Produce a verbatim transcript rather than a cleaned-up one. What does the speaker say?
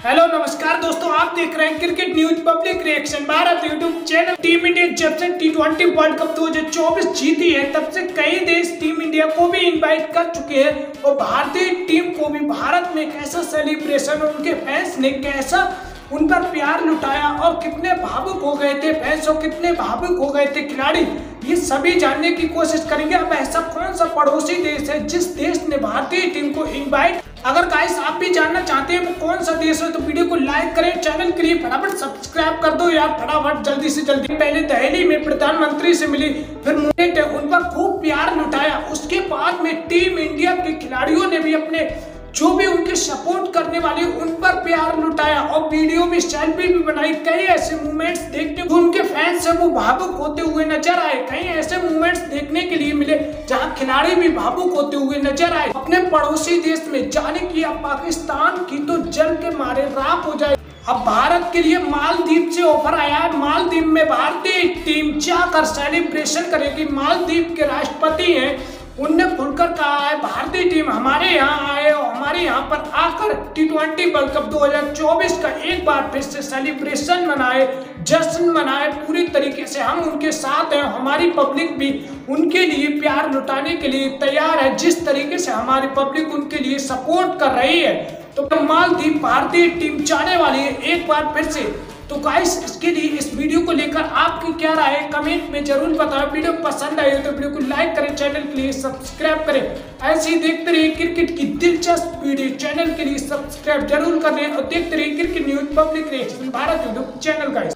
Hello नमस्कार दोस्तों, आप देख रहे हैं cricket news public reaction Bharat YouTube channel. Team India जब से टी ट्वेंटी वर्ल्ड कप दो हज़ार चौबीस जीती है तब से कई देश टीम इंडिया को भी इनवाइट कर चुके हैं और भारतीय टीम को भी भारत में कैसा सेलिब्रेशन और उनके फैंस ने कैसा उन पर प्यार लुटाया और कितने भावुक हो गए थे फैंस और कितने भावुक हो गए थे खिलाड़ी, ये सभी जानने की कोशिश करेंगे। अब ऐसा कौन सा पड़ोसी देश है जिस देश ने भारतीय टीम को इनवाइट, अगर गाइस आप भी जानना चाहते हैं वो कौन सा देश है तो वीडियो को लाइक करें, चैनल के लिए फटाफट सब्सक्राइब कर दो यार, फटाफट जल्दी से जल्दी। पहले दिल्ली में प्रधानमंत्री से मिली, फिर मुझे उन पर खूब प्यार लुटाया, उसके बाद में टीम इंडिया के खिलाड़ियों ने भी अपने जो भी उनके सपोर्ट करने वाले उन पर प्यार लुटाया और वीडियो में सेल्फी भी बनाई। कई ऐसे मूवमेंट्स देखने को उनके फैंस से वो भावुक होते हुए नजर आए, कई ऐसे मूवमेंट्स देखने के लिए मिले जहां खिलाड़ी भी भावुक होते हुए नजर आए। अपने पड़ोसी देश में जाने की अब पाकिस्तान की तो जल के मारे राख हो जाए। अब भारत के लिए मालदीव से ऑफर आया है, मालदीव में भारतीय टीम जाकर सेलिब्रेशन करेगी। मालदीव के राष्ट्रपति हैं, उनने खुलकर कहा है भारतीय टीम हमारे यहाँ आए और हमारे यहाँ पर आकर टी ट्वेंटी वर्ल्ड कप दो हज़ार चौबीस का एक बार फिर से सेलिब्रेशन मनाए, जश्न मनाए पूरी तरीके से। हम उनके साथ हैं, हमारी पब्लिक भी उनके लिए प्यार लुटाने के लिए तैयार है। जिस तरीके से हमारी पब्लिक उनके लिए सपोर्ट कर रही है तो मालदीव भारतीय टीम जाने वाली है एक बार फिर से। तो गाइस इसके लिए इस वीडियो को लेकर आपकी क्या राय है कमेंट में जरूर बताएं। वीडियो पसंद आई हो तो वीडियो को लाइक करें, चैनल के लिए सब्सक्राइब करें। ऐसे ही देखते रहिए क्रिकेट की दिलचस्प वीडियो, चैनल के लिए सब्सक्राइब जरूर करें और देखते रहिए cricket news public reaction Bharat YouTube channel. Guys